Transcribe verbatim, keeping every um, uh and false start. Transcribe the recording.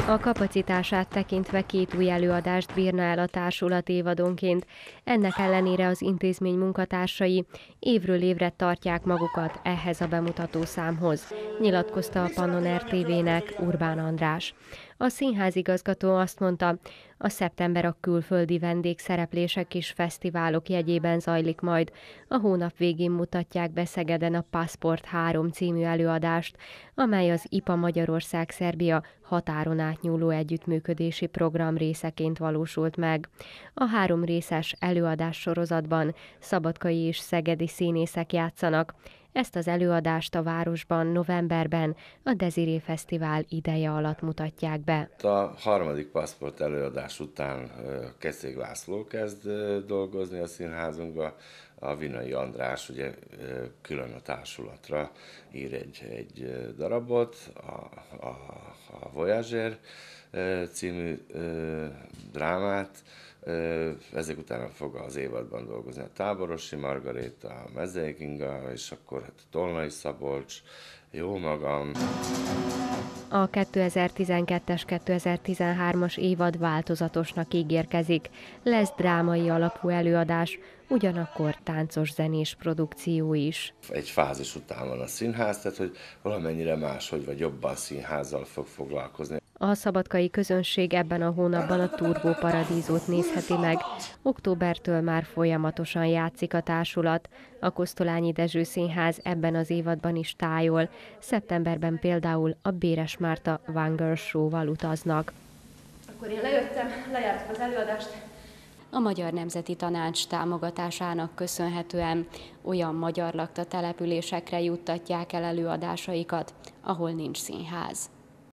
A kapacitását tekintve két új előadást bírna el a társulat évadonként, ennek ellenére az intézmény munkatársai évről évre tartják magukat ehhez a bemutató számhoz, nyilatkozta a Pannon er té vének Urbán András. A színházigazgató azt mondta, a szeptember a külföldi vendégszereplések és fesztiválok jegyében zajlik majd. A hónap végén mutatják be Szegeden a Passport három című előadást, amely az i pé á Magyarország-Szerbia határon átnyúló együttműködési program részeként valósult meg. A három részes előadás sorozatban szabadkai és szegedi színészek játszanak. Ezt az előadást a városban novemberben a Desiré Fesztivál ideje alatt mutatják be. A harmadik Passport előadás után Keszég László kezd dolgozni a színházunkba, a Vinai András ugye külön a társulatra ír egy, egy darabot, a, a, a Voyager című drámát. Ezek után fog az évadban dolgozni a Táborosi Margaréta, a Mezei Kinga, és akkor hát Tolnai Szabolcs, jó magam. A kétezer-tizenkettes kétezer-tizenhármas évad változatosnak ígérkezik. Lesz drámai alapú előadás, ugyanakkor táncos-zenés produkció is. Egy fázis után van a színház, tehát hogy valamennyire máshogy vagy jobban színházzal fog foglalkozni. A szabadkai közönség ebben a hónapban a Turbó Paradiesót nézheti meg. Októbertől már folyamatosan játszik a társulat. A Kosztolányi Dezső Színház ebben az évadban is tájol. Szeptemberben például a Béres Márta One Girl Show-val utaznak. Akkor én lejöttem, lejártuk az előadást. A Magyar Nemzeti Tanács támogatásának köszönhetően olyan magyar lakta településekre juttatják el előadásaikat, ahol nincs színház.